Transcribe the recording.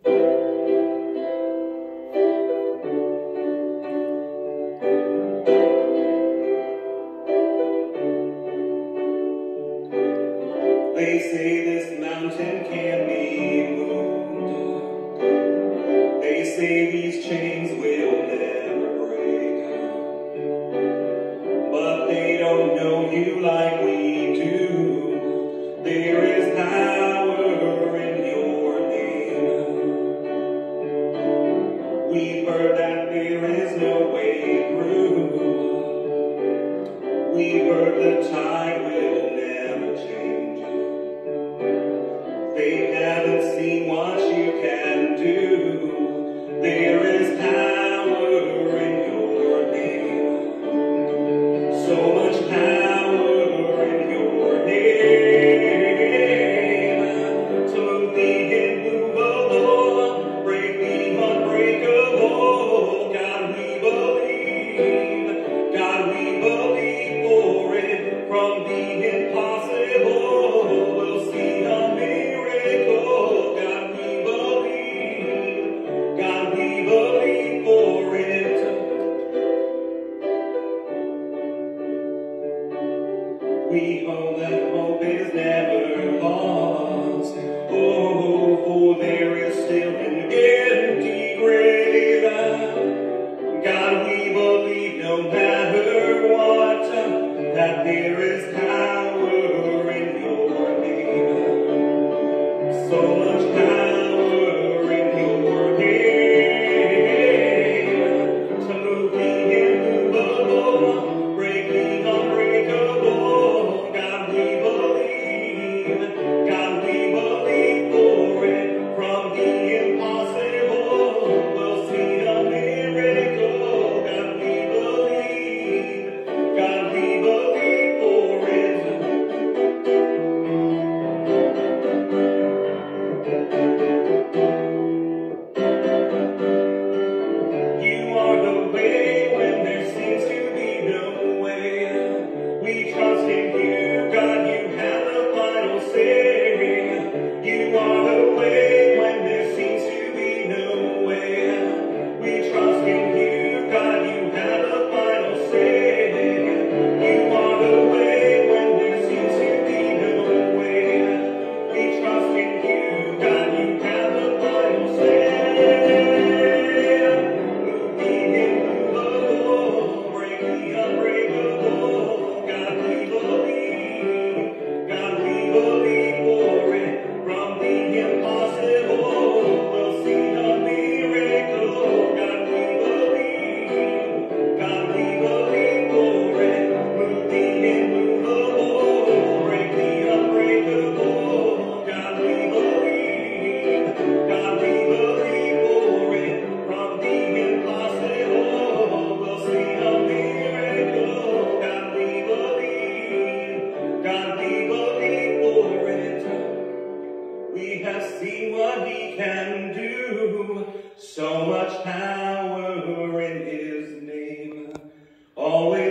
They say this mountain can't be moved. They say these chains will never break. But they don't know you like we do. There is power in your name. We've heard that there is no way through. We've heard the tide will never change. They haven't seen what you can do. There is power in your name. So much power in your name. To move the immovable, break the unbreakable. God, we believe. God, we believe for it. From the impossible, we'll see a miracle. God, we believe. God, we believe for it. We hope that hope is never lost. Oh, for there is still an empty grave. God, we believe no matter what, that there is power in your name. So much power in your name. To move the immovable, break the unbreakable. God, we believe. God, we believe for it. From the impossible, we'll see a miracle. God, we believe. God, we believe for it. You are the way when there seems to be no way. We trust in you, God, you have the final say. You are the way when there seems to be no way. We trust in you, God, you have the final say. You are the way when there seems to be no way. We trust in you, God, you have the final say. Move the immovable, break the unbreakable. God, we believe. God, we believe for it. From the impossible, we'll see a miracle. God, we believe. God, we believe for it. Move the immovable, break the unbreakable. God, we believe. God, we believe for it. From the impossible, we'll see a miracle. God, we believe. God, we believe for it. We have seen what he can do. So much power in his name. Always